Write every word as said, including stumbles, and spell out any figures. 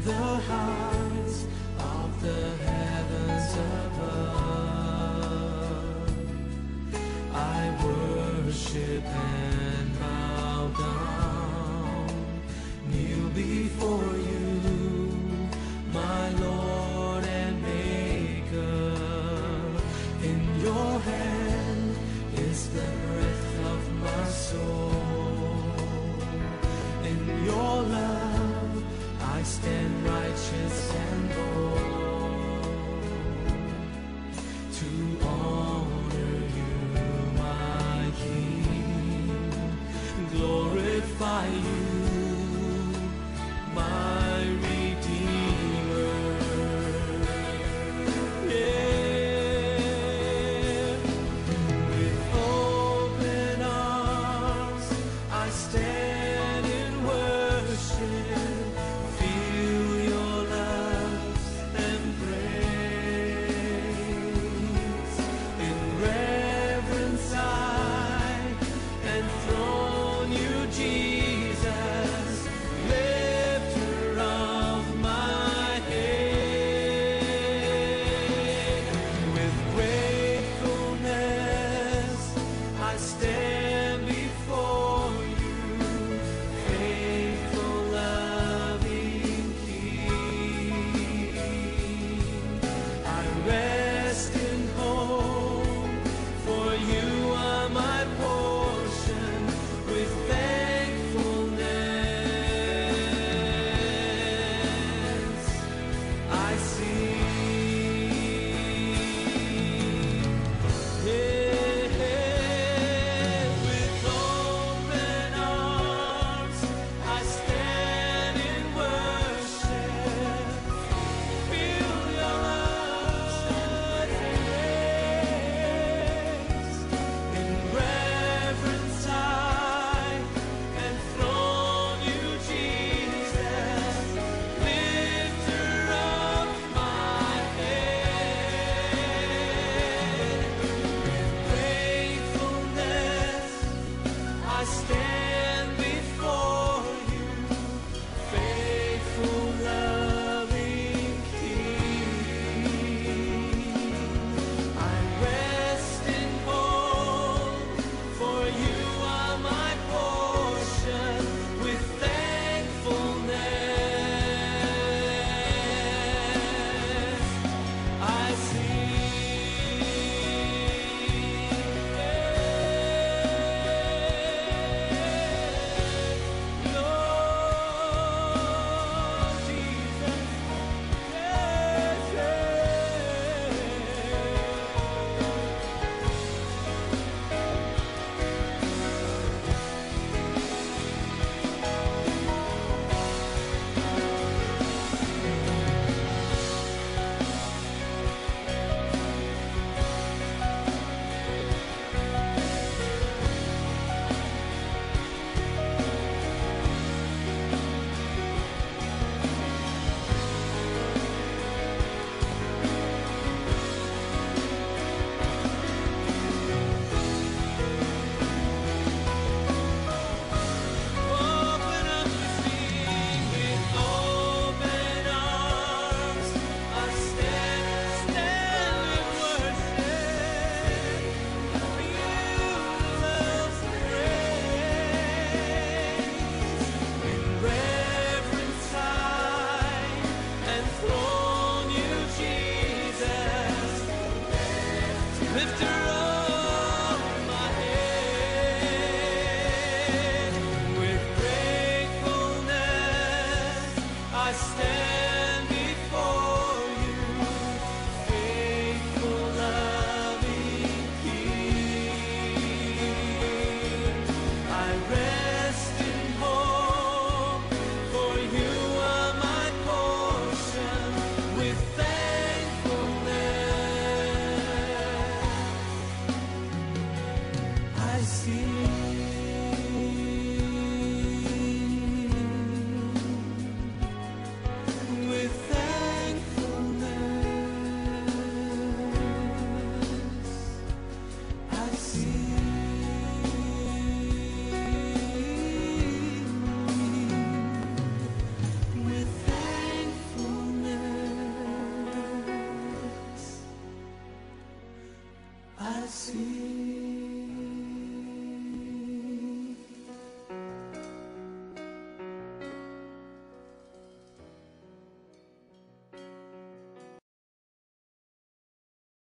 the heights of the heavens above. I worship and bow down, kneel before you, my Lord and Maker. In your hand is the breath of my soul. In your love I stand righteous and bold to honor you, my King, glorify you, my Redeemer. Yeah. With open arms I stand in worship, feel your love's embrace. In reverence I enthrone you, Jesus, lifter of my head. With gratefulness I stand before you, faithful, loving King. I rest in hope, for you are my portion. With thankfulness I sing. Yeah. With open arms I stand in worship, feel your love's embrace. In reverence I enthrone you, Jesus, lifter of my head. With gratefulness I stand before you, faithful, loving King. I rest in hope, for you are my portion. With thankfulness I sing. Lord Jesus, yes, open up to see. With open arms I stand, stand in worship. You love's embrace. In reverence I enthrone you, Jesus, lifter of my head. With gratefulness I stand